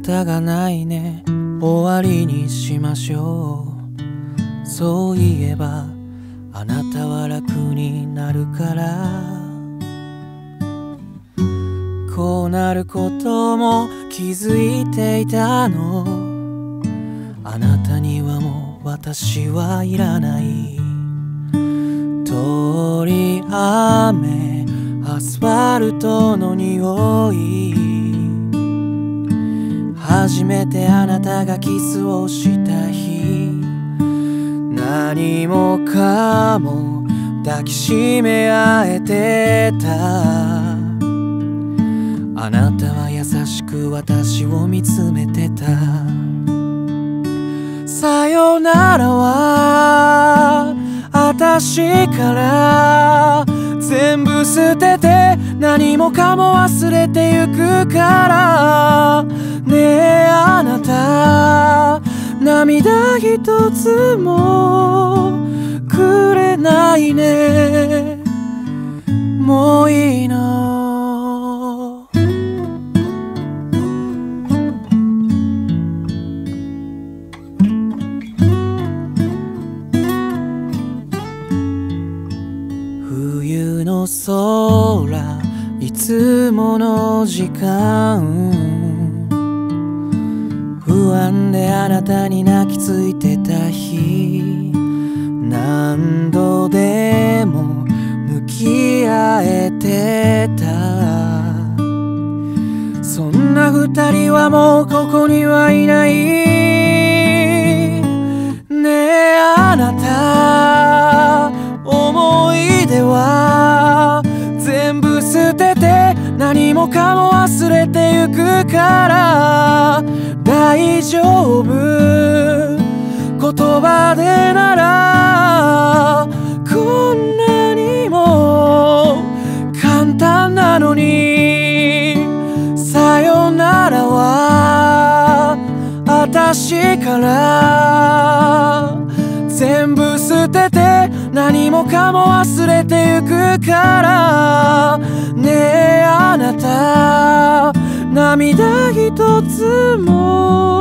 方がないね、終わりにしましょう。そういえばあなたは楽になるから、こうなることも気づいていたの。あなたにはもう私はいらない。通り雨、アスファルトの匂い、初めてあなたがキスをした日、何もかも抱きしめ合えてた。あなたは優しく私を見つめてた。さよならは私から全部捨てて、何もかも忘れてゆくから。ねえあなた、涙一つもくれないね。もういいの。冬の空、いつもの時間、不安であなたに泣きついてた日、何度でも向き合えてた。そんな二人はもうここにはいない。ねえあなた、思い出は全部捨てて、何もかも忘れてゆくから。大丈夫、言葉でならこんなにも簡単なのに。さよならは私から全部捨てて、何もかも忘れてゆくから。ねえあなた、涙一つも